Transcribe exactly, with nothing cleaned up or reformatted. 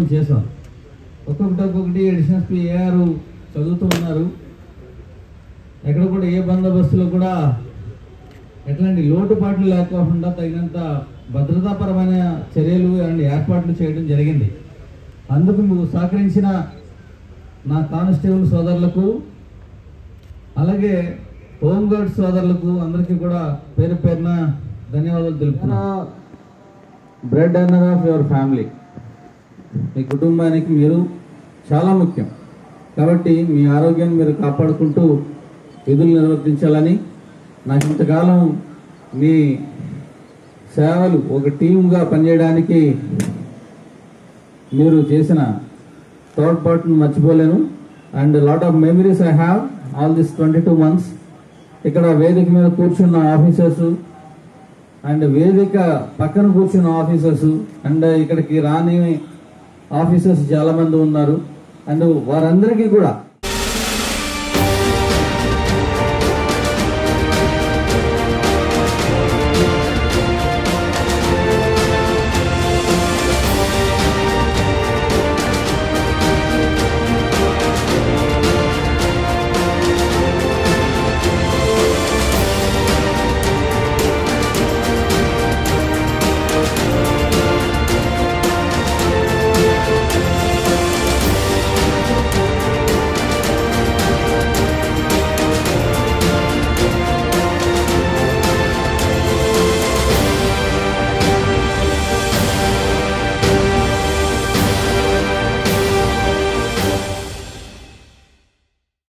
చేసాం. ఒక్కొక్కటి ఒక్కొక్కటి ఎడిషనల్ పి ఏఆర్ చదువుతూ ఉన్నారు. ఎక్కడ కూడా ఏ బందోబస్తులో కూడా ఎట్లాంటి లోటుపాట్లు లేకుండా తగినంత భద్రతాపరమైన చర్యలు అండ్ ఏర్పాట్లు చేయడం జరిగింది. అందుకు మీకు సహకరించిన నా కానిస్టేబుల్ సోదరులకు అలాగే హోంగార్డ్ సోదరులకు అందరికీ కూడా పేరు పేరున ధన్యవాదాలు తెలుపుతున్నా. Bread earner of your family, మీ కుటుంబానికి మీరు చాలా ముఖ్యం. కాబట్టి మీ ఆరోగ్యాన్ని మీరు కాపాడుకుంటూ విధులు నిర్వర్తించాలని, నాకు ఇంతకాలం మీ సేవలు ఒక టీమ్గా పనిచేయడానికి మీరు చేసిన తోడ్పాటును మర్చిపోలేను. And lot of memories I have all this twenty two months. ఇక్కడ వేదిక మీద కూర్చున్న ఆఫీసర్స్ అండ్ వేదిక పక్కన కూర్చున్న ఆఫీసర్స్ అండ్ ఇక్కడికి రాని ఆఫీసర్స్ చాలా మంది ఉన్నారు. అండ్ వారందరికీ కూడా